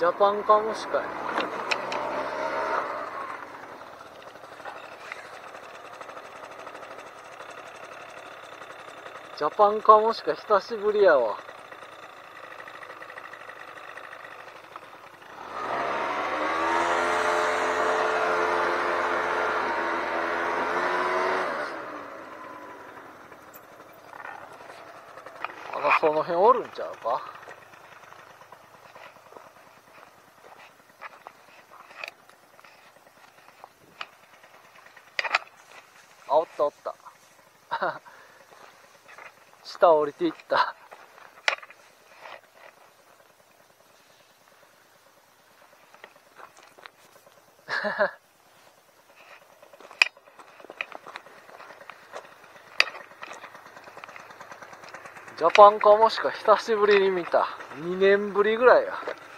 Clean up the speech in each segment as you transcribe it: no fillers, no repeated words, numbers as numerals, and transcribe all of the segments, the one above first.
ジャパンカモシカや。ジャパンカモシカ久しぶりやわ。その辺おるんちゃうか。あ、おったおった下降りていったジャパンカモシカ久しぶりに見た。2年ぶりぐらいや。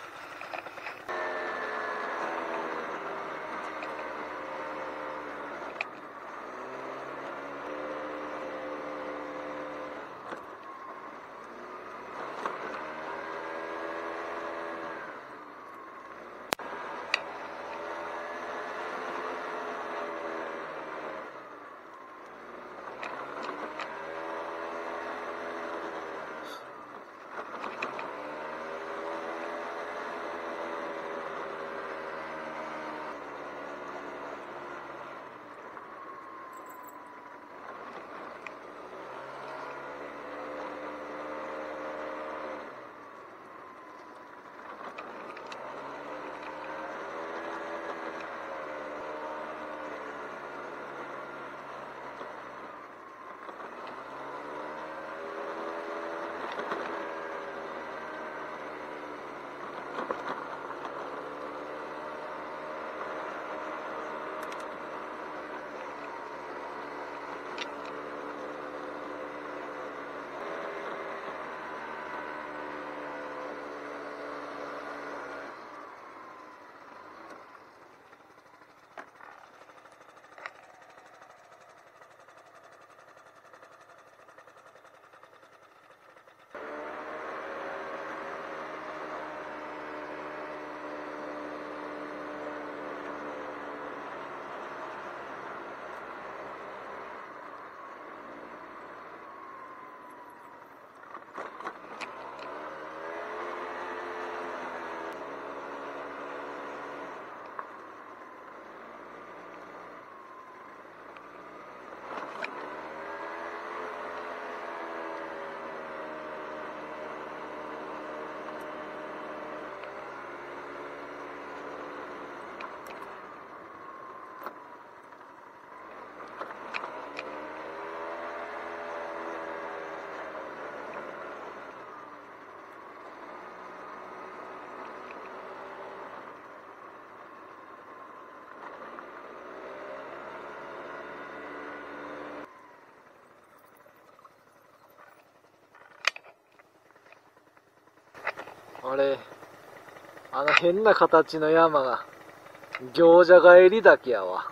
あれ、あの変な形の山が行者帰り岳やわ。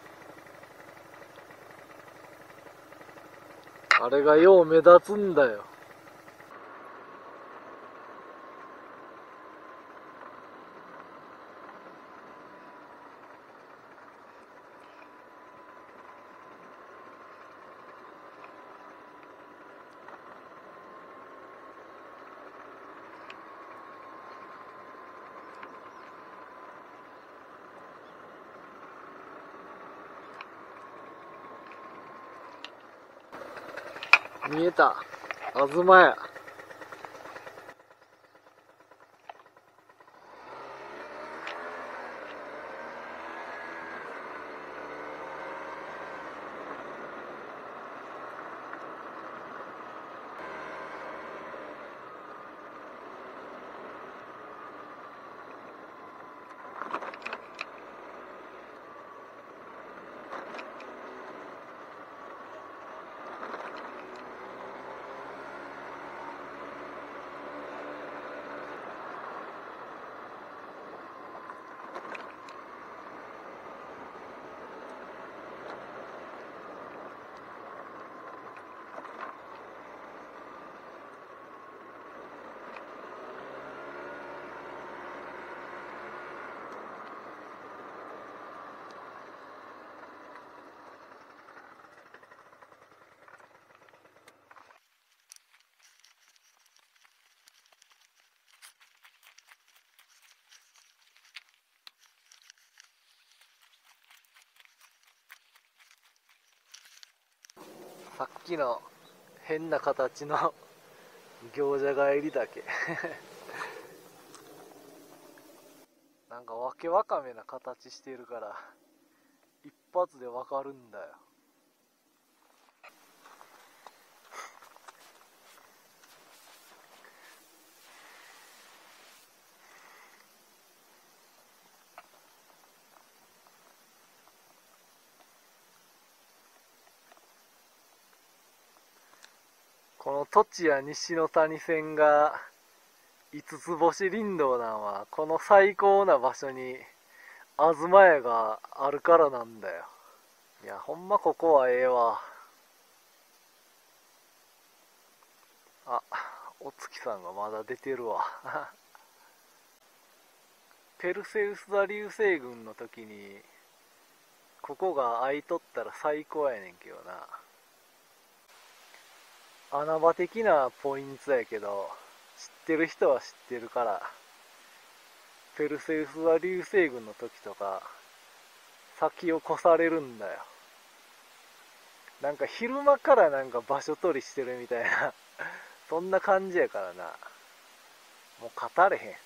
あれがよう目立つんだよ。見えた。あずまや。 さっきの変な形の行者帰り岳なんかわけわかめな形してるから一発でわかるんだよ。この栃谷西の谷線が五つ星林道なんはこの最高な場所に東屋があるからなんだよ。いやほんまここはええわ。あ、お月さんがまだ出てるわペルセウス座流星群の時にここが空いとったら最高やねんけどな。穴場的なポイントやけど知ってる人は知ってるから、ペルセウス座流星群の時とか先を越されるんだよ。なんか昼間からなんか場所取りしてるみたいなそんな感じやからな。もう語れへん。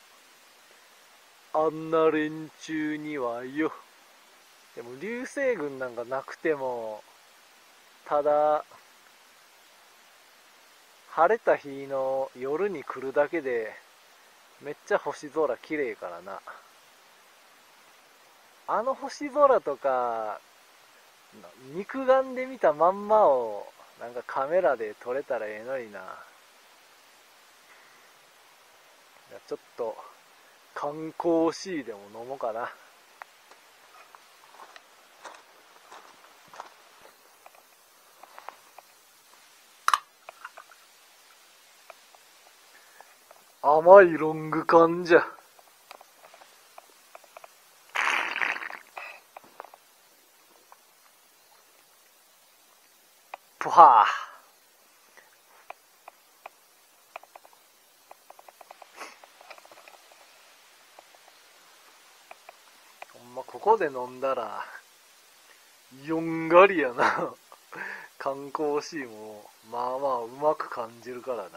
あんな連中にはよ。でも流星群なんかなくても、ただ晴れた日の夜に来るだけでめっちゃ星空綺麗からな。あの星空とか肉眼で見たまんまをなんかカメラで撮れたらええのにな。ちょっと観光シーでも飲もうかな。甘いロング缶じゃ。ぷはー。ほんまここで飲んだらよんがりやな観光シーもまあまあうまく感じるからな。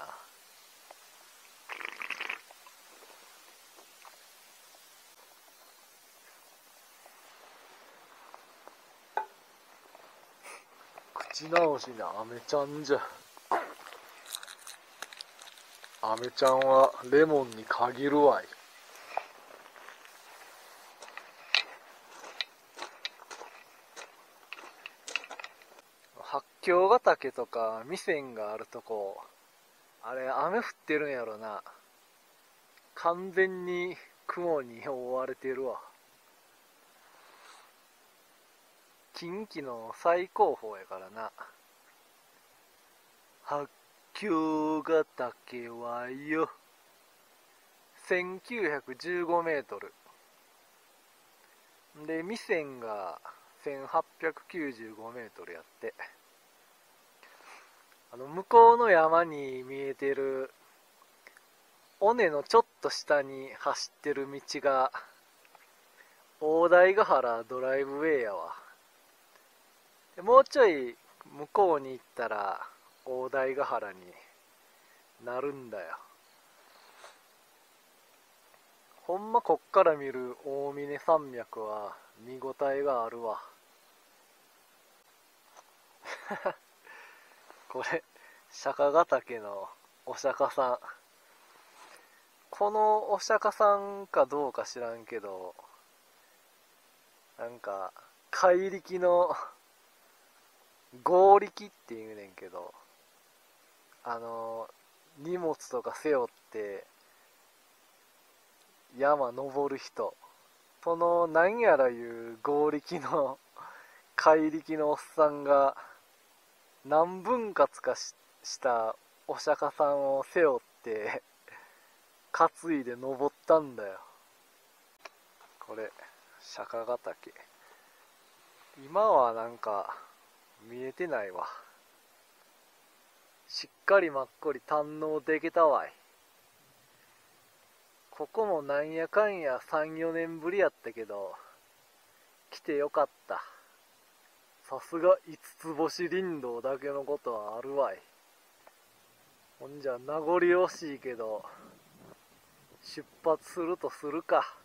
口直しなアメちゃんじゃ。アメちゃんはレモンに限るわい。八京ヶ岳とか味仙があるとこ、あれ雨降ってるんやろな。完全に雲に覆われてるわ。近畿の最高峰やからな。八京ヶ岳はよ1915メートルで、味仙が1895メートルやって、向こうの山に見えてる尾根のちょっと下に走ってる道が大台ヶ原ドライブウェイやわ。でもうちょい向こうに行ったら大台ヶ原になるんだよ。ほんまこっから見る大峰山脈は見応えがあるわこれ釈迦ヶ岳のお釈迦さん。このお釈迦さんかどうか知らんけど、なんか怪力の合力って言うねんけど、荷物とか背負って山登る人、その何やらいう合力の怪力のおっさんが何分割かしたお釈迦さんを背負って担いで登ったんだよ。これ釈迦ヶ岳、今はなんか見えてないわ。しっかりまっこり堪能できたわい。ここもなんやかんや3、4年ぶりやったけど来てよかった。 さすが五つ星林道だけのことはあるわい。ほんじゃ名残惜しいけど出発するとするか。